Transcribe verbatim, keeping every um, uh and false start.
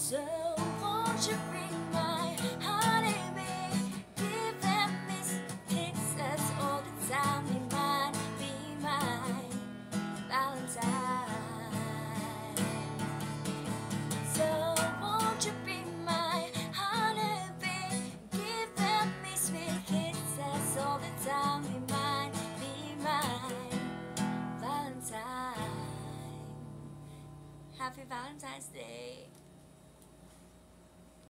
So won't you be my honeybee? Give them these kisses all the time. Be mine, be mine, Valentine. So won't you be my honeybee? Give them these sweet kisses all the time. Be mine, be mine, Valentine. Happy Valentine's Day.